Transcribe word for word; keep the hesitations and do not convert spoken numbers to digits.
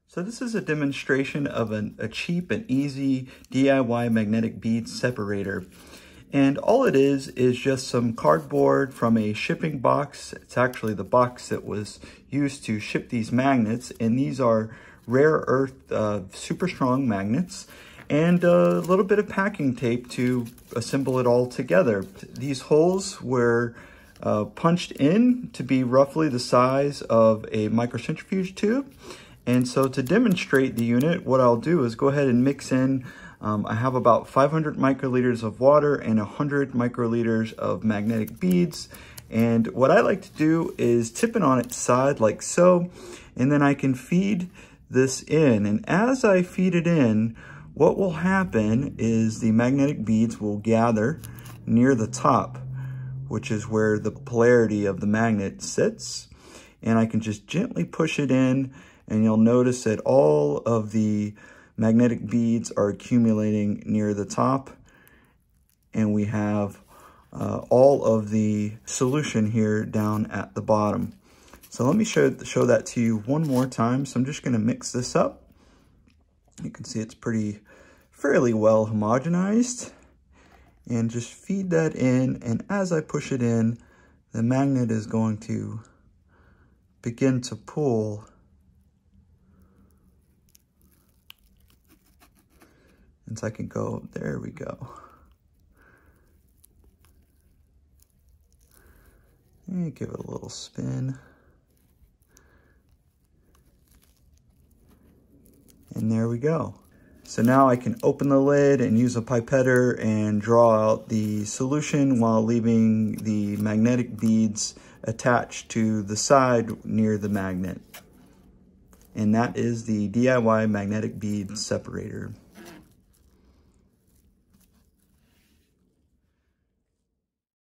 So this is a demonstration of an, a cheap and easy D I Y magnetic bead separator. And all it is is just some cardboard from a shipping box. It's actually the box that was used to ship these magnets. And these are rare earth uh, super strong magnets. And a little bit of packing tape to assemble it all together. These holes were uh, punched in to be roughly the size of a microcentrifuge tube. And so to demonstrate the unit, what I'll do is go ahead and mix in, um, I have about five hundred microliters of water and one hundred microliters of magnetic beads. And what I like to do is tip it on its side like so, and then I can feed this in. And as I feed it in, what will happen is the magnetic beads will gather near the top, which is where the polarity of the magnet sits. And I can just gently push it in, and you'll notice that all of the magnetic beads are accumulating near the top. And we have uh, all of the solution here down at the bottom. So let me show, show that to you one more time. So I'm just gonna mix this up. You can see it's pretty, fairly well homogenized. And just feed that in, and as I push it in, the magnet is going to begin to pull. And so I can go, there we go. And give it a little spin. And there we go. So now I can open the lid and use a pipetter and draw out the solution while leaving the magnetic beads attached to the side near the magnet. And that is the D I Y magnetic bead separator.